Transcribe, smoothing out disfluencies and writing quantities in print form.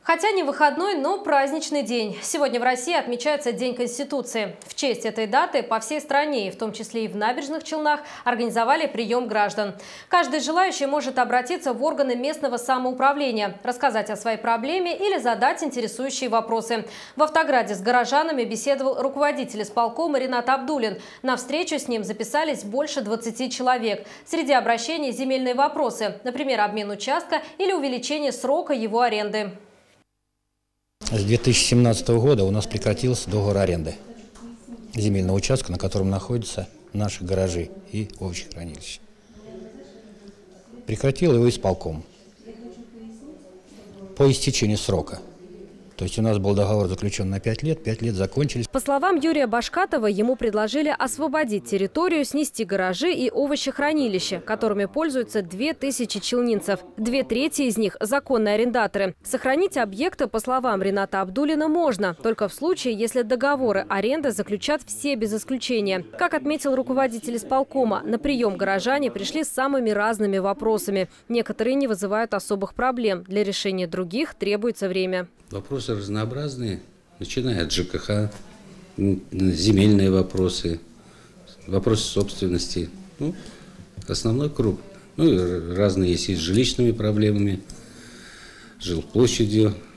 Хотя не выходной, но праздничный день. Сегодня в России отмечается День Конституции. В честь этой даты по всей стране, и в том числе и в Набережных Челнах, организовали прием граждан. Каждый желающий может обратиться в органы местного самоуправления, рассказать о своей проблеме или задать интересующие вопросы. В Автограде с горожанами беседовал руководитель исполкома Ринат Абдулин. На встречу с ним записались больше 20 человек. Среди обращений земельные вопросы, например, обмен участка или увеличение срока его аренды. С 2017 года у нас прекратился договор аренды земельного участка, на котором находятся наши гаражи и овощехранилища. Прекратил его исполком по истечению срока. То есть у нас был договор заключен на 5 лет закончились. По словам Юрия Башкатова, ему предложили освободить территорию, снести гаражи и овощехранилища, которыми пользуются 2000 челнинцев. 2/3 из них – законные арендаторы. Сохранить объекты, по словам Рината Абдулина, можно, только в случае, если договоры аренды заключат все без исключения. Как отметил руководитель исполкома, на прием горожане пришли с самыми разными вопросами. Некоторые не вызывают особых проблем. Для решения других требуется время. Вопросы разнообразные, начиная от ЖКХ, земельные вопросы, вопросы собственности. Основной круг. И разные есть и с жилищными проблемами, жилплощадью,